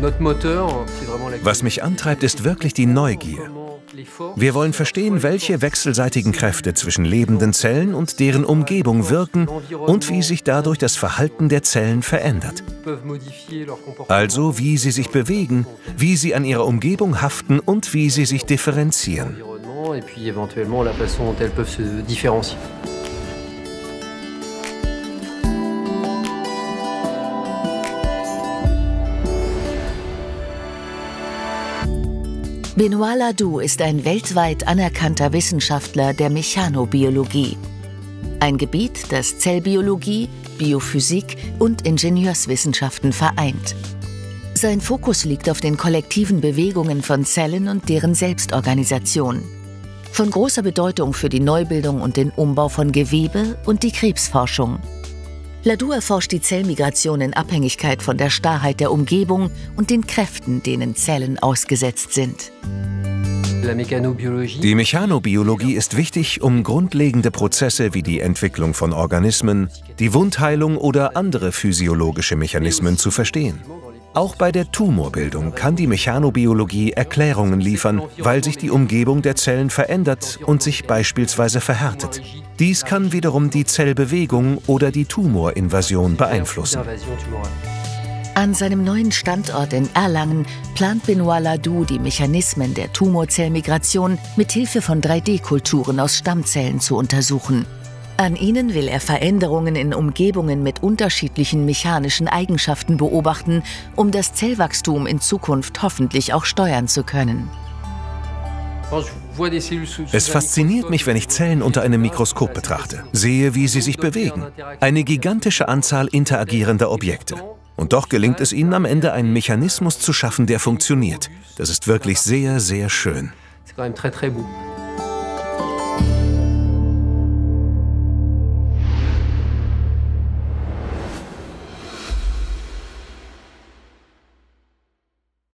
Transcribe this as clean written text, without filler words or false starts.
Was mich antreibt, ist wirklich die Neugier. Wir wollen verstehen, welche wechselseitigen Kräfte zwischen lebenden Zellen und deren Umgebung wirken und wie sich dadurch das Verhalten der Zellen verändert. Also wie sie sich bewegen, wie sie an ihrer Umgebung haften und wie sie sich differenzieren. Benoît Ladoux ist ein weltweit anerkannter Wissenschaftler der Mechanobiologie. Ein Gebiet, das Zellbiologie, Biophysik und Ingenieurswissenschaften vereint. Sein Fokus liegt auf den kollektiven Bewegungen von Zellen und deren Selbstorganisation. Von großer Bedeutung für die Neubildung und den Umbau von Gewebe und die Krebsforschung. Ladoux erforscht die Zellmigration in Abhängigkeit von der Starrheit der Umgebung und den Kräften, denen Zellen ausgesetzt sind. Die Mechanobiologie ist wichtig, um grundlegende Prozesse wie die Entwicklung von Organismen, die Wundheilung oder andere physiologische Mechanismen zu verstehen. Auch bei der Tumorbildung kann die Mechanobiologie Erklärungen liefern, weil sich die Umgebung der Zellen verändert und sich beispielsweise verhärtet. Dies kann wiederum die Zellbewegung oder die Tumorinvasion beeinflussen. An seinem neuen Standort in Erlangen plant Benoît Ladoux, die Mechanismen der Tumorzellmigration mit Hilfe von 3D-Kulturen aus Stammzellen zu untersuchen. An ihnen will er Veränderungen in Umgebungen mit unterschiedlichen mechanischen Eigenschaften beobachten, um das Zellwachstum in Zukunft hoffentlich auch steuern zu können. Es fasziniert mich, wenn ich Zellen unter einem Mikroskop betrachte, sehe, wie sie sich bewegen. Eine gigantische Anzahl interagierender Objekte. Und doch gelingt es ihnen am Ende, einen Mechanismus zu schaffen, der funktioniert. Das ist wirklich sehr, sehr schön.